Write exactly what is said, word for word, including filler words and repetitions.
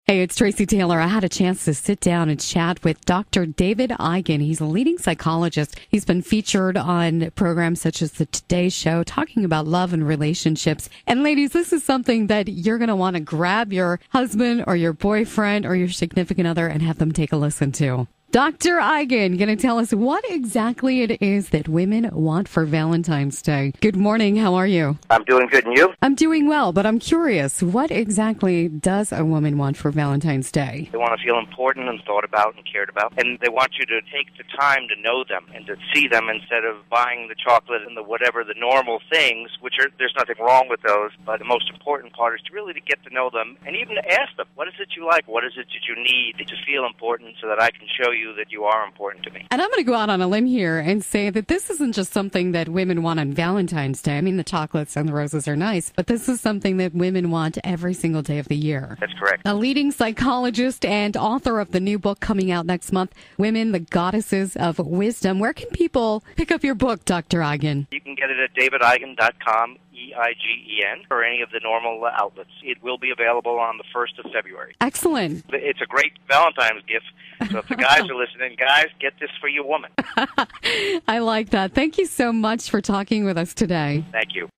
Hey, it's Tracy Taylor. I had a chance to sit down and chat with Doctor David Eigen. He's a leading psychologist. He's been featured on programs such as The Today Show, talking about love and relationships. And ladies, this is something that you're going to want to grab your husband or your boyfriend or your significant other and have them take a listen to. Doctor Eigen going to tell us what exactly it is that women want for Valentine's Day. Good morning. How are you? I'm doing good, and you? I'm doing well, but I'm curious. What exactly does a woman want for Valentine's Day? They want to feel important and thought about and cared about, and they want you to take the time to know them and to see them instead of buying the chocolate and the whatever, the normal things, which are, there's nothing wrong with those, but the most important part is to really to get to know them and even to ask them, what is it you like? What is it that you need to feel important so that I can show you that you are important to me. And I'm going to go out on a limb here and say that this isn't just something that women want on Valentine's Day. I mean, the chocolates and the roses are nice, but this is something that women want every single day of the year. That's correct. A leading psychologist and author of the new book coming out next month, Women, the Goddesses of Wisdom. Where can people pick up your book, Doctor Eigen? You can get it at david eigen dot com. E I G E N, or any of the normal outlets. It will be available on the first of February. Excellent. It's a great Valentine's gift. So if the guys are listening, guys, get this for your woman. I like that. Thank you so much for talking with us today. Thank you.